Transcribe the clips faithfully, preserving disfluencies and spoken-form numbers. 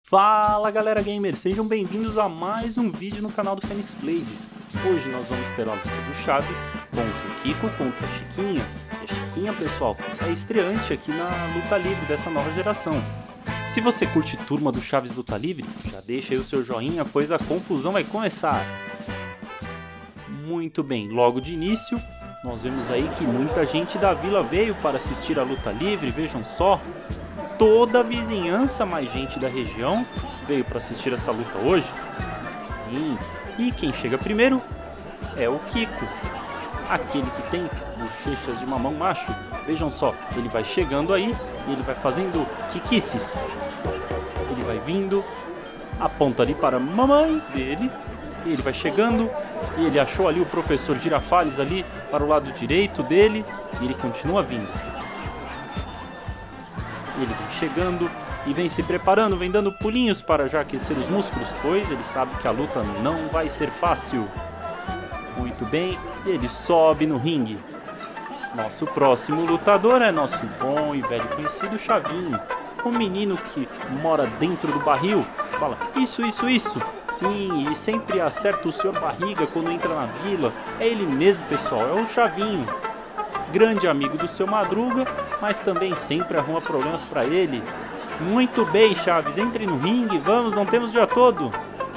Fala galera gamer, sejam bem-vindos a mais um vídeo no canal do Phoenix Blade. Hoje nós vamos ter a luta do Chaves contra o Kiko contra a Chiquinha. E a Chiquinha, pessoal, é estreante aqui na luta livre dessa nova geração. Se você curte Turma do Chaves Luta Livre, já deixa aí o seu joinha, pois a confusão vai começar. Muito bem, logo de início, nós vemos aí que muita gente da vila veio para assistir a luta livre, vejam só. Toda a vizinhança, mais gente da região, veio para assistir essa luta hoje. Sim, e quem chega primeiro é o Kiko, aquele que tem bochechas de mamão macho. Vejam só, ele vai chegando aí e ele vai fazendo quiquices. Ele vai vindo, aponta ali para a mamãe dele, e ele vai chegando, e ele achou ali o professor Girafales ali para o lado direito dele, e ele continua vindo. Ele vem chegando e vem se preparando, vem dando pulinhos para já aquecer os músculos, pois ele sabe que a luta não vai ser fácil. Muito bem, ele sobe no ringue. Nosso próximo lutador é nosso bom e velho conhecido Chavinho, um menino que mora dentro do barril, fala isso, isso, isso. Sim, e sempre acerta o senhor Barriga quando entra na vila. É ele mesmo, pessoal, é o Chavinho. Grande amigo do seu Madruga, mas também sempre arruma problemas para ele. Muito bem, Chaves, entre no ringue, vamos, não temos o dia todo.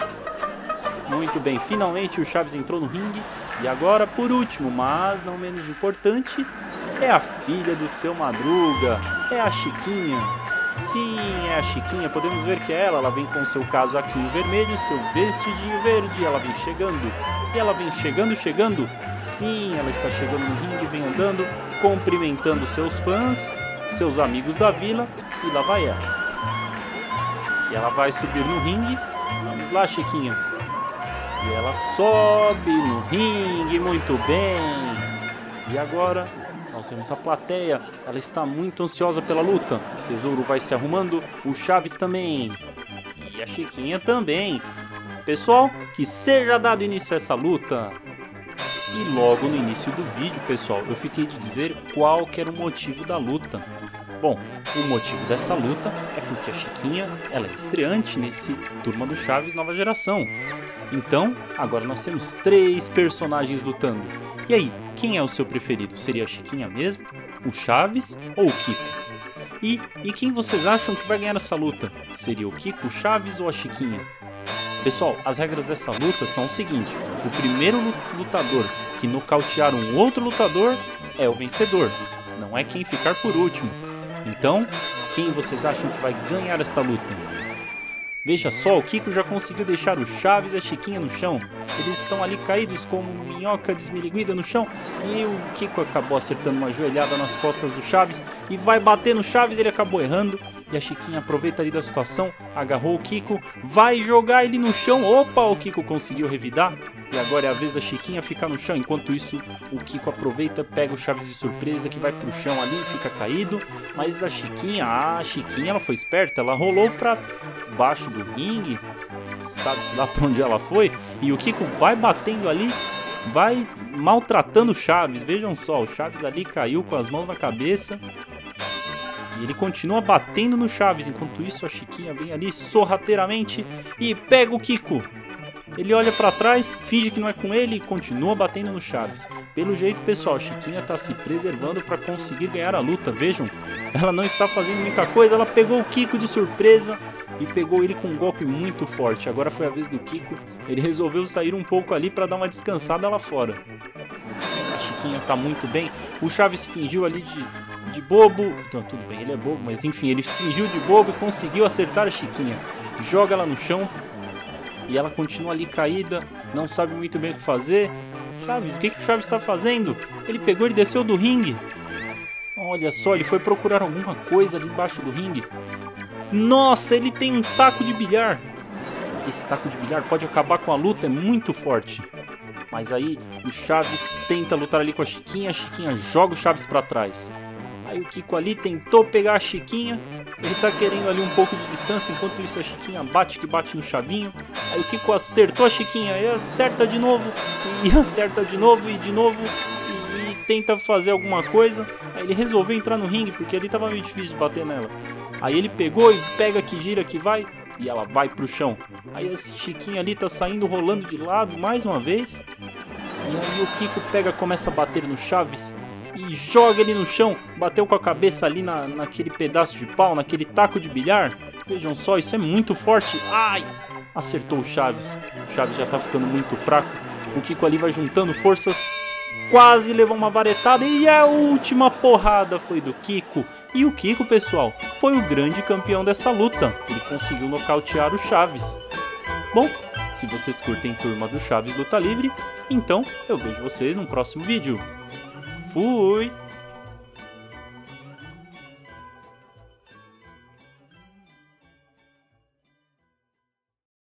Muito bem, finalmente o Chaves entrou no ringue. E agora, por último, mas não menos importante, é a filha do seu Madruga, é a Chiquinha. Sim, é a Chiquinha, podemos ver que é ela, ela vem com seu casaquinho vermelho, seu vestidinho verde, ela vem chegando. E ela vem chegando, chegando. Sim, ela está chegando no ringue, vem andando, cumprimentando seus fãs, seus amigos da vila, e lá vai ela. E ela vai subir no ringue. Vamos lá, Chiquinha. E ela sobe no ringue, muito bem. E agora nós temos a plateia, ela está muito ansiosa pela luta. O Tesouro vai se arrumando, o Chaves também. E a Chiquinha também. Pessoal, que seja dado início a essa luta. E logo no início do vídeo, pessoal, eu fiquei de dizer qual que era o motivo da luta. Bom, o motivo dessa luta é porque a Chiquinha, ela é estreante nesse Turma do Chaves Nova Geração. Então, agora nós temos três personagens lutando. E aí, quem é o seu preferido? Seria a Chiquinha mesmo, o Chaves ou o Kiko? E, e quem vocês acham que vai ganhar essa luta? Seria o Kiko, o Chaves ou a Chiquinha? Pessoal, as regras dessa luta são o seguinte: o primeiro lutador que nocautear um outro lutador é o vencedor, não é quem ficar por último. Então, quem vocês acham que vai ganhar esta luta? Veja só, o Kiko já conseguiu deixar o Chaves e a Chiquinha no chão. Eles estão ali caídos como minhoca desmiriguida no chão. E o Kiko acabou acertando uma joelhada nas costas do Chaves e vai bater no Chaves, ele acabou errando. E a Chiquinha aproveita ali da situação, agarrou o Kiko, vai jogar ele no chão. Opa, o Kiko conseguiu revidar. E agora é a vez da Chiquinha ficar no chão. Enquanto isso, o Kiko aproveita, pega o Chaves de surpresa, que vai pro chão ali, fica caído. Mas a Chiquinha, a Chiquinha, ela foi esperta, ela rolou pra baixo do ringue, sabe-se lá pra onde ela foi. E o Kiko vai batendo ali, vai maltratando o Chaves. Vejam só, o Chaves ali caiu com as mãos na cabeça. E ele continua batendo no Chaves. Enquanto isso, a Chiquinha vem ali sorrateiramente e pega o Kiko. Ele olha pra trás, finge que não é com ele e continua batendo no Chaves. Pelo jeito, pessoal, a Chiquinha tá se preservando para conseguir ganhar a luta. Vejam, ela não está fazendo muita coisa. Ela pegou o Kiko de surpresa e pegou ele com um golpe muito forte. Agora foi a vez do Kiko. Ele resolveu sair um pouco ali para dar uma descansada lá fora. A Chiquinha tá muito bem. O Chaves fingiu ali de, de bobo. Então, tudo bem, ele é bobo, mas enfim, ele fingiu de bobo e conseguiu acertar a Chiquinha. Joga ela no chão. E ela continua ali caída, não sabe muito bem o que fazer. Chaves, o que, que o Chaves está fazendo? Ele pegou e desceu do ringue. Olha só, ele foi procurar alguma coisa ali embaixo do ringue. Nossa, ele tem um taco de bilhar. Esse taco de bilhar pode acabar com a luta, é muito forte. Mas aí o Chaves tenta lutar ali com a Chiquinha, a Chiquinha joga o Chaves para trás. Aí o Kiko ali tentou pegar a Chiquinha. Ele tá querendo ali um pouco de distância, enquanto isso a Chiquinha bate que bate no Chavinho. Aí o Kiko acertou a Chiquinha e acerta de novo, e acerta de novo e de novo, e, e tenta fazer alguma coisa. Aí ele resolveu entrar no ringue, porque ali tava meio difícil de bater nela. Aí ele pegou e pega que gira que vai, e ela vai pro chão. Aí esse Chiquinho ali tá saindo rolando de lado mais uma vez. E aí o Kiko pega, começa a bater no Chaves e joga ele no chão. Bateu com a cabeça ali na, naquele pedaço de pau, naquele taco de bilhar. Vejam só, isso é muito forte. Ai! Acertou o Chaves. O Chaves já tá ficando muito fraco. O Kiko ali vai juntando forças. Quase levou uma varetada e a última porrada foi do Kiko. E o Kiko, pessoal, foi o grande campeão dessa luta. Ele conseguiu nocautear o Chaves. Bom, se vocês curtem Turma do Chaves Luta Livre, então eu vejo vocês no próximo vídeo. Fui!